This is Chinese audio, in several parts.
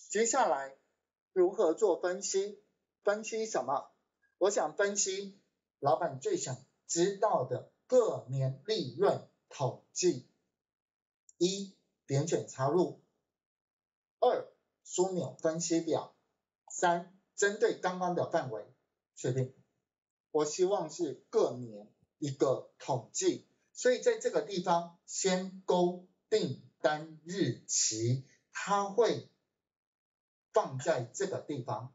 接下来如何做分析？分析什么？我想分析老板最想知道的各年利润统计。一、点选插入。2、枢纽分析表。3、针对刚刚的范围确定。我希望是各年一个统计，所以在这个地方先勾订单日期，它会放在这个地方。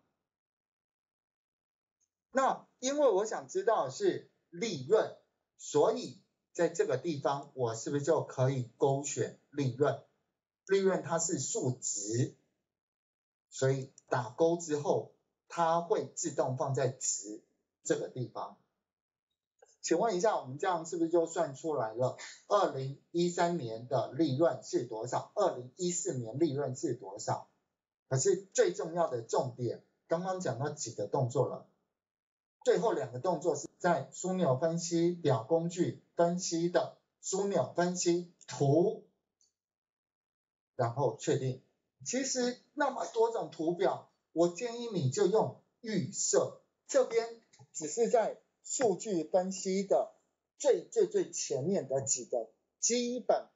那因为我想知道的是利润，所以在这个地方我是不是就可以勾选利润？利润它是数值，所以打勾之后它会自动放在值这个地方。请问一下，我们这样是不是就算出来了2013年的利润是多少，2014年利润是多少？可是最重要的重点，刚刚讲到几个动作了，最后2个动作是在枢纽分析表工具分析的枢纽分析图，然后确定。其实那么多种图表，我建议你就用预设，这边只是在数据分析的最前面的几个基本